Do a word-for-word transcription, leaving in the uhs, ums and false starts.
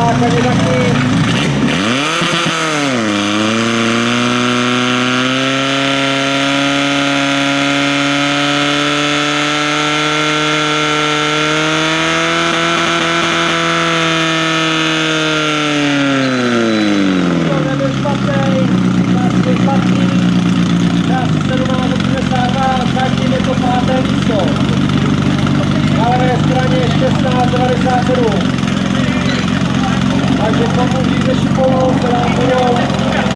základě taky. To nebyl špatnej, vlastně špatný. Na sedmnáct osmdesát dva, zatím je to páté místo. Na levé straně šestnáct devadesát sedm.